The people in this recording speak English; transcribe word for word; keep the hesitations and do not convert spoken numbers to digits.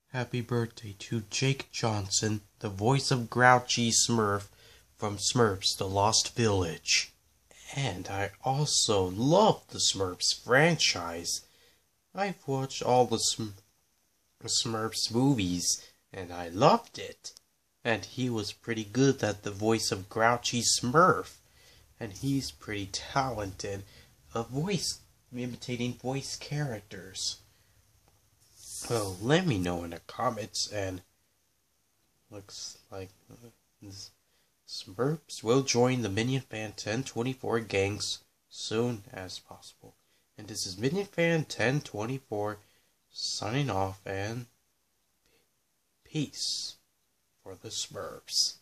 Happy birthday to Jake Johnson, the voice of Grouchy Smurf from Smurfs, The Lost Village. And I also love the Smurfs franchise. I've watched all the Sm Smurfs movies, and I loved it. And he was pretty good at the voice of Grouchy Smurf. And he's pretty talented at voice, imitating voice characters. Well, let me know in the comments, and looks like Smurfs will join the Minion Fan ten twenty-four gangs soon as possible. And this is Minion Fan ten twenty-four signing off, and peace for the Smurfs.